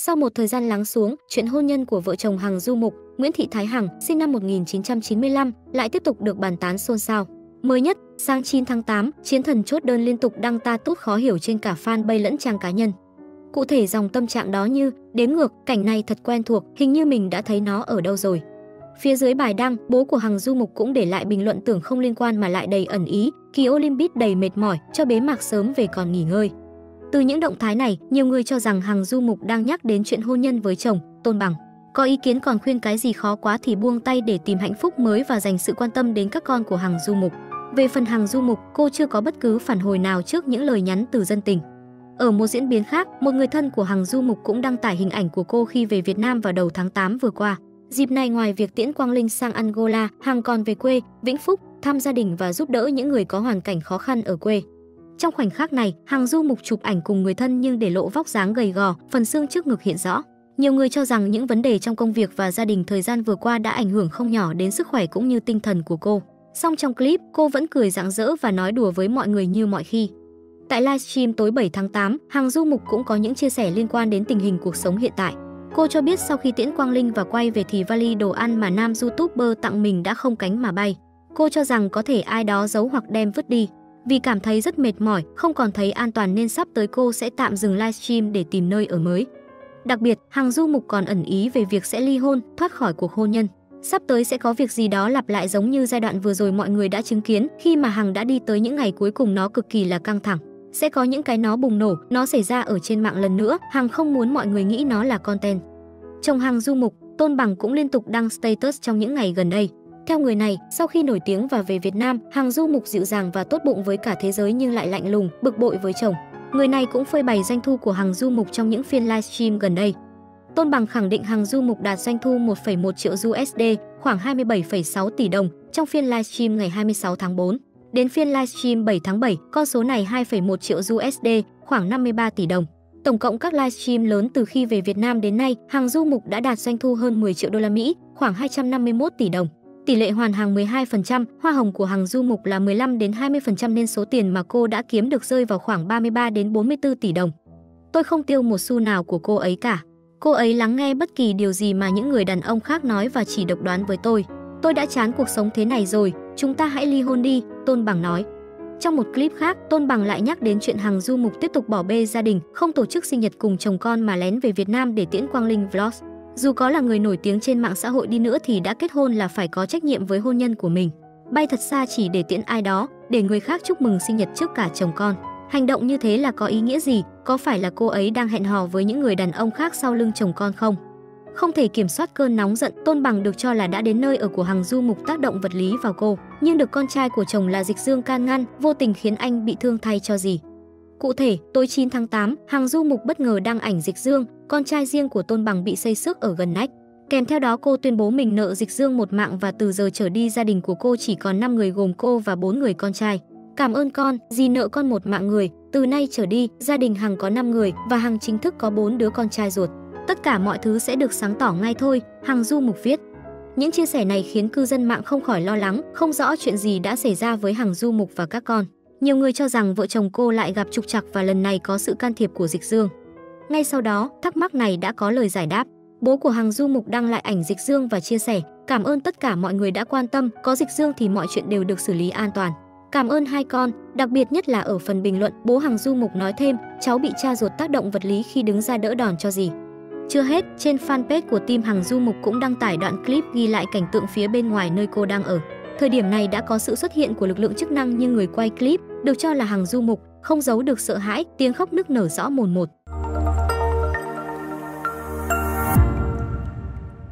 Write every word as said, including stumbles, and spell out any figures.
Sau một thời gian lắng xuống, chuyện hôn nhân của vợ chồng Hằng Du Mục, Nguyễn Thị Thái Hằng, sinh năm một nghìn chín trăm chín mươi lăm, lại tiếp tục được bàn tán xôn xao. Mới nhất, sáng chín tháng tám, chiến thần chốt đơn liên tục đăng status khó hiểu trên cả fanpage lẫn trang cá nhân. Cụ thể dòng tâm trạng đó như: đếm ngược, cảnh này thật quen thuộc, hình như mình đã thấy nó ở đâu rồi. Phía dưới bài đăng, bố của Hằng Du Mục cũng để lại bình luận tưởng không liên quan mà lại đầy ẩn ý: kỳ Olympic đầy mệt mỏi, cho bế mạc sớm về còn nghỉ ngơi. Từ những động thái này, nhiều người cho rằng Hằng Du Mục đang nhắc đến chuyện hôn nhân với chồng, Tôn Bằng. Có ý kiến còn khuyên cái gì khó quá thì buông tay để tìm hạnh phúc mới và dành sự quan tâm đến các con của Hằng Du Mục. Về phần Hằng Du Mục, cô chưa có bất cứ phản hồi nào trước những lời nhắn từ dân tình. Ở một diễn biến khác, một người thân của Hằng Du Mục cũng đăng tải hình ảnh của cô khi về Việt Nam vào đầu tháng tám vừa qua. Dịp này ngoài việc tiễn Quang Linh sang Angola, Hằng còn về quê, Vĩnh Phúc, thăm gia đình và giúp đỡ những người có hoàn cảnh khó khăn ở quê. Trong khoảnh khắc này, Hằng Du Mục chụp ảnh cùng người thân nhưng để lộ vóc dáng gầy gò, phần xương trước ngực hiện rõ. Nhiều người cho rằng những vấn đề trong công việc và gia đình thời gian vừa qua đã ảnh hưởng không nhỏ đến sức khỏe cũng như tinh thần của cô. Song trong clip, cô vẫn cười rạng rỡ và nói đùa với mọi người như mọi khi. Tại livestream tối bảy tháng tám, Hằng Du Mục cũng có những chia sẻ liên quan đến tình hình cuộc sống hiện tại. Cô cho biết sau khi tiễn Quang Linh và quay về thì vali đồ ăn mà nam YouTuber tặng mình đã không cánh mà bay. Cô cho rằng có thể ai đó giấu hoặc đem vứt đi. Vì cảm thấy rất mệt mỏi, không còn thấy an toàn nên sắp tới cô sẽ tạm dừng livestream để tìm nơi ở mới. Đặc biệt, Hằng Du Mục còn ẩn ý về việc sẽ ly hôn, thoát khỏi cuộc hôn nhân. Sắp tới sẽ có việc gì đó lặp lại giống như giai đoạn vừa rồi mọi người đã chứng kiến khi mà Hằng đã đi tới những ngày cuối cùng nó cực kỳ là căng thẳng. Sẽ có những cái nó bùng nổ, nó xảy ra ở trên mạng lần nữa, Hằng không muốn mọi người nghĩ nó là content. Chồng Hằng Du Mục, Tôn Bằng cũng liên tục đăng status trong những ngày gần đây. Theo người này, sau khi nổi tiếng và về Việt Nam, Hằng Du Mục dịu dàng và tốt bụng với cả thế giới nhưng lại lạnh lùng, bực bội với chồng. Người này cũng phơi bày doanh thu của Hằng Du Mục trong những phiên livestream gần đây. Tôn Bằng khẳng định Hằng Du Mục đạt doanh thu một phẩy một triệu u ét đê, khoảng hai mươi bảy phẩy sáu tỷ đồng trong phiên livestream ngày hai mươi sáu tháng tư. Đến phiên livestream bảy tháng bảy, con số này hai phẩy một triệu u ét đê, khoảng năm mươi ba tỷ đồng. Tổng cộng các livestream lớn từ khi về Việt Nam đến nay, Hằng Du Mục đã đạt doanh thu hơn mười triệu đô la Mỹ, khoảng hai trăm năm mươi mốt tỷ đồng. Tỷ lệ hoàn hàng mười hai phần trăm, hoa hồng của Hằng Du Mục là mười lăm đến hai mươi phần trăm nên số tiền mà cô đã kiếm được rơi vào khoảng ba mươi ba đến bốn mươi tư tỷ đồng. Tôi không tiêu một xu nào của cô ấy cả. Cô ấy lắng nghe bất kỳ điều gì mà những người đàn ông khác nói và chỉ độc đoán với tôi. Tôi đã chán cuộc sống thế này rồi, chúng ta hãy ly hôn đi, Tôn Bằng nói. Trong một clip khác, Tôn Bằng lại nhắc đến chuyện Hằng Du Mục tiếp tục bỏ bê gia đình, không tổ chức sinh nhật cùng chồng con mà lén về Việt Nam để tiễn Quang Linh Vlogs. Dù có là người nổi tiếng trên mạng xã hội đi nữa thì đã kết hôn là phải có trách nhiệm với hôn nhân của mình. Bay thật xa chỉ để tiễn ai đó, để người khác chúc mừng sinh nhật trước cả chồng con. Hành động như thế là có ý nghĩa gì? Có phải là cô ấy đang hẹn hò với những người đàn ông khác sau lưng chồng con không? Không thể kiểm soát cơn nóng giận, Tôn Bằng được cho là đã đến nơi ở của Hằng Du Mục tác động vật lý vào cô, nhưng được con trai của chồng là Dịch Dương can ngăn, vô tình khiến anh bị thương thay cho gì. Cụ thể, tối chín tháng tám, Hằng Du Mục bất ngờ đăng ảnh Dịch Dương, con trai riêng của Tôn Bằng bị xây xước ở gần nách. Kèm theo đó cô tuyên bố mình nợ Dịch Dương một mạng và từ giờ trở đi gia đình của cô chỉ còn năm người gồm cô và bốn người con trai. Cảm ơn con, dì nợ con một mạng người, từ nay trở đi, gia đình Hằng có năm người và Hằng chính thức có bốn đứa con trai ruột. Tất cả mọi thứ sẽ được sáng tỏ ngay thôi, Hằng Du Mục viết. Những chia sẻ này khiến cư dân mạng không khỏi lo lắng, không rõ chuyện gì đã xảy ra với Hằng Du Mục và các con. Nhiều người cho rằng vợ chồng cô lại gặp trục trặc và lần này có sự can thiệp của Dịch Dương. Ngay sau đó, thắc mắc này đã có lời giải đáp. Bố của Hằng Du Mục đăng lại ảnh Dịch Dương và chia sẻ: cảm ơn tất cả mọi người đã quan tâm, có Dịch Dương thì mọi chuyện đều được xử lý an toàn. Cảm ơn hai con, đặc biệt nhất là ở phần bình luận, bố Hằng Du Mục nói thêm, cháu bị cha ruột tác động vật lý khi đứng ra đỡ đòn cho dì. Chưa hết, trên fanpage của team Hằng Du Mục cũng đăng tải đoạn clip ghi lại cảnh tượng phía bên ngoài nơi cô đang ở. Thời điểm này đã có sự xuất hiện của lực lượng chức năng nhưng người quay clip được cho là Hằng Du Mục không giấu được sợ hãi, tiếng khóc nức nở rõ mồn một.